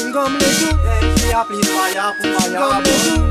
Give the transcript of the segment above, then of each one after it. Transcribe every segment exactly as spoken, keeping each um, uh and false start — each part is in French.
j'aime comme les jours. J'ai appris fire pour fire comme les jours.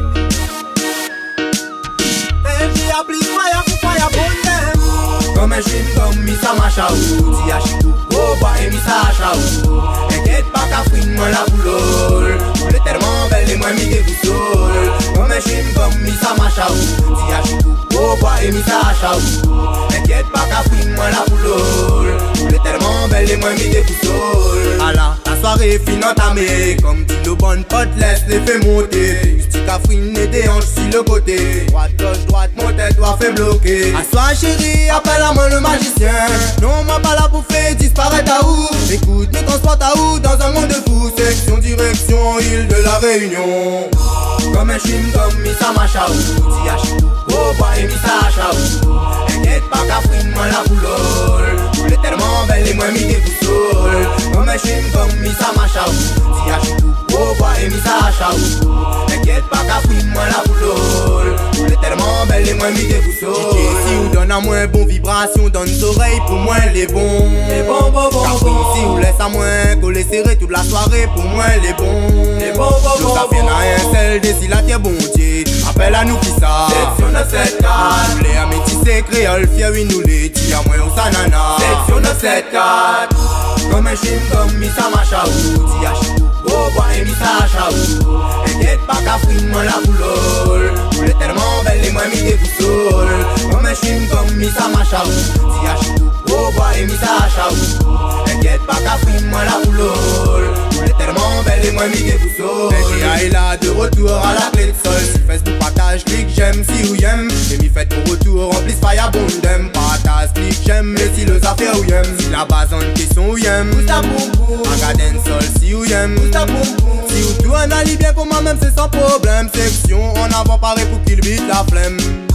J'ai appris fire pour fire pour them. Comme un chine comme Missa Machaou. Tia Chikou, oh boy et Missa Chaou. Inquiète pas qu'à fouine moi la boulole. Vous l'êtes tellement belle et moi mi dégoûtole. Comme un chine comme Missa Machaou. Tia Chikou, oh boy et Missa Chaou. Inquiète pas qu'à fouine moi la boulole. Vous l'êtes tellement belle et moi mi dégoûtole. Allah, la soirée fin entamée. Comme dit nos bonnes potes, laisse les fait monter. Justique à fouine et des hanches sur le côté. Droite, gauche, droite, mon tête doit faire bloquer. Assois chérie, appelle à moi le magicien. Non, moi pas là pour faire disparaître à où. Écoute, me transporte à où dans un monde de fous. Section, direction, île de la Réunion. Comme un chim, comme Missa Machaou. Tia Chikou, oh boy et Missa Chaou. Inquiète pas qu'à fouine moi la boulole. Vous l'êtes tellement belle et moi mi dégoûtole. Comme un chim, comme Missa Machaou. Tia Chikou, oh boy et Missa Chaou. Inquiète pas qu'à fouine moi la boulole. Vous l'êtes tellement belle et moi mi dégoûtole. Si vous donne à moi bon vibration, donne oreilles pour moi les bons. Les bons bons bons. Si vous laisse à moi coller serré toute la soirée, pour moi les bons. Les bons bons bons. Ça vient à un seul désir la terre bon Dieu. Appelle à nous qui ça. Section neuf sept quatre. Nous les amétissés créoles fiers oui nous les dit à moi au sanana. Section neuf sept quatre. Comme un chim comme Missa Machaou. Tia Chikou, oh boy et Missa Chaou. Inquiète pas qu'à fouine moi la boulole. Vous l'êtes tellement belle et moi mi dégoûtole. Comme un chim comme Missa Machaou. Tia Chikou, oh boy et Missa Chaou. Inquiète pas qu'à fouine moi la boulole. Vous l'êtes tellement belle et moi mi dégoûtole. Et est là de retour à la clé de sol. Si Facebook partage, clique j'aime, si ou y'aime. Et mi faites mon retour, remplis fire bon dem. Partage, clique j'aime, mais si le affaire ou y'aime. Si la base en question ou y'aime. Poussa boum boum. Agaden sol si ou y'aime. Poussa boum boum. Si ou tout un ali bien pour moi même c'est sans problème. Section en avant paré pour qu'il vite la flemme.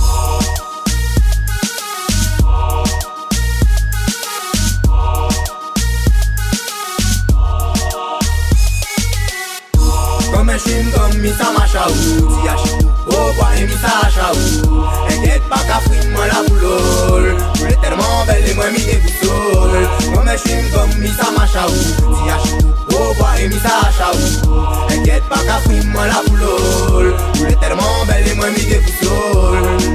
Comme un chim comme Missa Machaou. Tia Chikou, oh boy et Missa Chaou. Inquiète pas qu'à fouine moi la boulole. Vous l'êtes tellement belle et moi mi dégoûtole. Comme un chim comme Missa Machaou. Tia Chikou, oh boy et Missa Chaou. Inquiète pas qu'à fouine moi la boulole. Vous l'êtes tellement belle et moi mi dégoûtole.